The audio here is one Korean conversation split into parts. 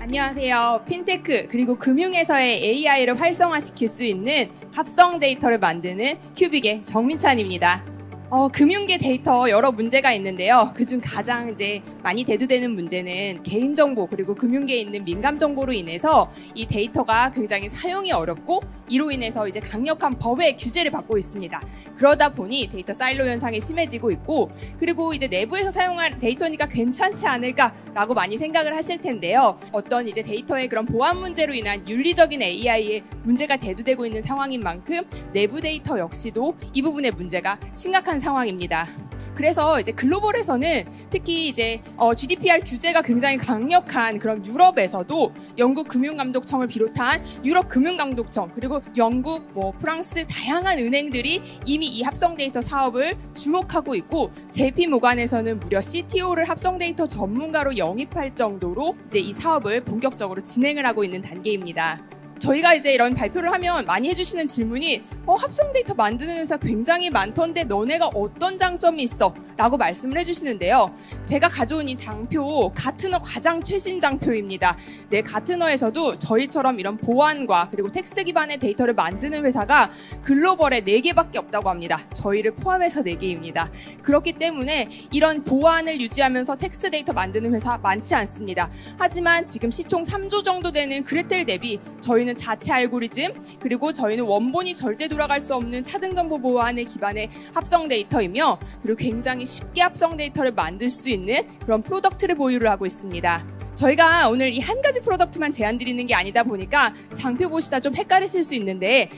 안녕하세요. 핀테크 그리고 금융에서의 AI를 활성화시킬 수 있는 합성 데이터를 만드는 큐빅의 정민찬입니다. 금융계 데이터 여러 문제가 있는데요. 그중 가장 많이 대두되는 문제는 개인정보 그리고 금융계에 있는 민감정보로 인해서 이 데이터가 굉장히 사용이 어렵고 이로 인해서 강력한 법의 규제를 받고 있습니다. 그러다 보니 데이터 사일로 현상이 심해지고 있고 그리고 내부에서 사용할 데이터니까 괜찮지 않을까라고 많이 생각을 하실 텐데요. 어떤 데이터의 그런 보안 문제로 인한 윤리적인 AI의 문제가 대두되고 있는 상황인 만큼 내부 데이터 역시도 이 부분의 문제가 심각한 상황입니다. 그래서 글로벌에서는 특히 GDPR 규제가 굉장히 강력한 그런 유럽에서도 영국 금융감독청을 비롯한 유럽 금융감독청 그리고 영국, 프랑스 다양한 은행들이 이미 이 합성 데이터 사업을 주목하고 있고 JP 모간에서는 무려 CTO를 합성 데이터 전문가로 영입할 정도로 이 사업을 본격적으로 진행을 하고 있는 단계입니다. 저희가 이런 발표를 하면 많이 해주시는 질문이 합성 데이터 만드는 회사 굉장히 많던데 너네가 어떤 장점이 있어? 라고 말씀을 해주시는데요. 제가 가져온 이 장표 가트너 가장 최신 장표입니다. 네, 가트너에서도 저희처럼 이런 보안과 그리고 텍스트 기반의 데이터를 만드는 회사가 글로벌에 4개밖에 없다고 합니다. 저희를 포함해서 4개입니다. 그렇기 때문에 이런 보안을 유지하면서 텍스트 데이터 만드는 회사 많지 않습니다. 하지만 지금 시총 3조 정도 되는 그레텔 대비 저희는 자체 알고리즘 그리고 저희는 원본이 절대 돌아갈 수 없는 차등 정보 보안에 기반의 합성 데이터이며 그리고 굉장히 쉽게 합성 데이터를 만들 수 있는 그런 프로덕트를 보유를 하고 있습니다. 저희가 오늘 이 한 가지 프로덕트만 제안 드리는 게 아니다 보니까 장표 보시다 좀 헷갈리실 수 있는데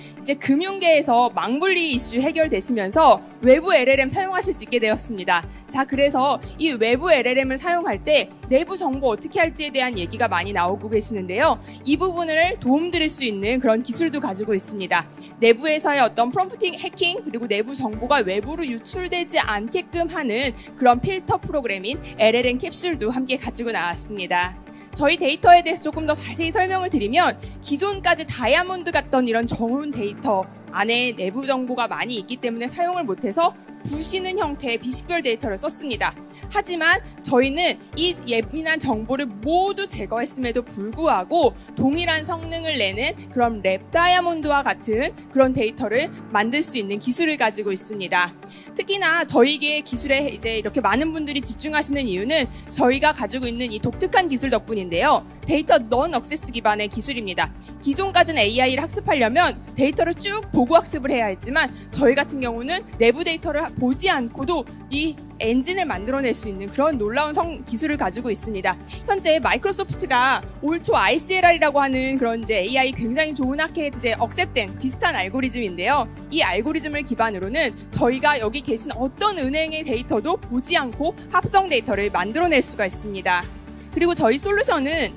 금융계에서 망분리 이슈 해결되시면서 외부 LLM 사용하실 수 있게 되었습니다. 자, 그래서 이 외부 LLM을 사용할 때 내부 정보 어떻게 할지에 대한 얘기가 많이 나오고 계시는데요. 이 부분을 도움드릴 수 있는 그런 기술도 가지고 있습니다. 내부에서의 어떤 프롬프팅 해킹 그리고 내부 정보가 외부로 유출되지 않게끔 하는 그런 필터 프로그램인 LLM 캡슐도 함께 가지고 나왔습니다. 저희 데이터에 대해서 조금 더 자세히 설명을 드리면 기존까지 다이아몬드 같던 이런 좋은 데이터 안에 내부 정보가 많이 있기 때문에 사용을 못해서 부시는 형태의 비식별 데이터를 썼습니다. 하지만 저희는 이 예민한 정보를 모두 제거했음에도 불구하고 동일한 성능을 내는 그런 랩 다이아몬드와 같은 그런 데이터를 만들 수 있는 기술을 가지고 있습니다. 특히나 저희의 기술에 이렇게 많은 분들이 집중하시는 이유는 저희가 가지고 있는 이 독특한 기술 덕분인데요. 데이터 넌 억세스 기반의 기술입니다. 기존까지는 AI를 학습하려면 데이터를 쭉 보고 학습을 해야 했지만 저희 같은 경우는 내부 데이터를 보지 않고도 이 엔진을 만들어낼 수 있는 그런 놀라운 기술을 가지고 있습니다. 현재 마이크로소프트가 올 초 ICLR이라고 하는 그런 AI 굉장히 좋은 학회에 억셉된 비슷한 알고리즘인데요. 이 알고리즘을 기반으로는 저희가 여기 계신 어떤 은행의 데이터도 보지 않고 합성 데이터를 만들어낼 수가 있습니다. 그리고 저희 솔루션은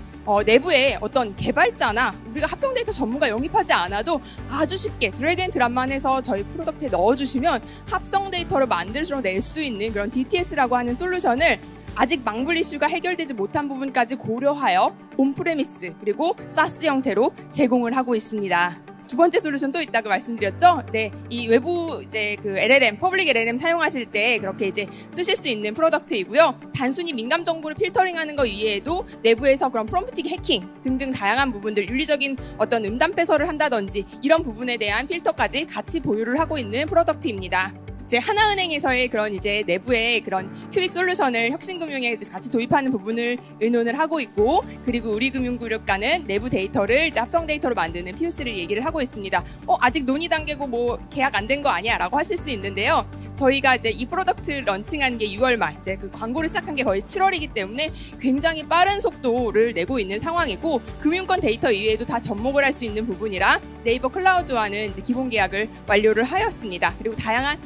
내부에 어떤 개발자나 우리가 합성 데이터 전문가 영입하지 않아도 아주 쉽게 드래그 앤 드랍만 해서 저희 프로덕트에 넣어주시면 합성 데이터를 만들어낼 수 있는 그런 DTS라고 하는 솔루션을 아직 망분리 이슈가 해결되지 못한 부분까지 고려하여 온프레미스 그리고 사스 형태로 제공을 하고 있습니다. 두 번째 솔루션 또 있다고 말씀드렸죠? 네, 이 외부 LLM, 퍼블릭 LLM 사용하실 때 그렇게 쓰실 수 있는 프로덕트이고요. 단순히 민감 정보를 필터링하는 것 이외에도 내부에서 그런 프롬프팅 해킹 등등 다양한 부분들, 윤리적인 어떤 음담 패설을 한다든지 이런 부분에 대한 필터까지 같이 보유를 하고 있는 프로덕트입니다. 하나은행에서의 그런 내부의 그런 큐빅 솔루션을 혁신금융에 같이 도입하는 부분을 의논을 하고 있고 그리고 우리금융그룹과는 내부 데이터를 합성 데이터로 만드는 POC를 얘기를 하고 있습니다. 아직 논의 단계고 계약 안 된 거 아니야? 라고 하실 수 있는데요. 저희가 이 프로덕트 런칭한 게 6월 말, 그 광고를 시작한 게 거의 7월이기 때문에 굉장히 빠른 속도를 내고 있는 상황이고 금융권 데이터 이외에도 다 접목을 할 수 있는 부분이라 네이버 클라우드와는 기본 계약을 완료를 하였습니다. 그리고 다양한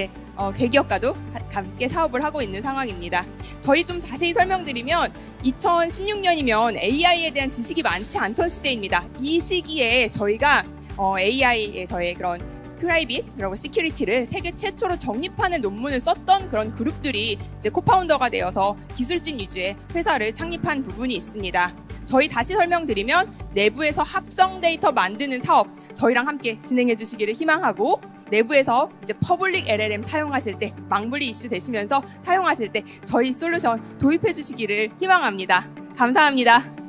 대기업과도 함께 사업을 하고 있는 상황입니다. 저희 좀 자세히 설명드리면 2016년이면 AI에 대한 지식이 많지 않던 시대입니다. 이 시기에 저희가 AI에서의 그런 프라이빗 그리고 시큐리티를 세계 최초로 정립하는 논문을 썼던 그런 그룹들이 코파운더가 되어서 기술진 위주의 회사를 창립한 부분이 있습니다. 저희 다시 설명드리면 내부에서 합성 데이터 만드는 사업 저희랑 함께 진행해 주시기를 희망하고 내부에서 퍼블릭 LLM 사용하실 때, 망분리 이슈 되시면서 사용하실 때 저희 솔루션 도입해 주시기를 희망합니다. 감사합니다.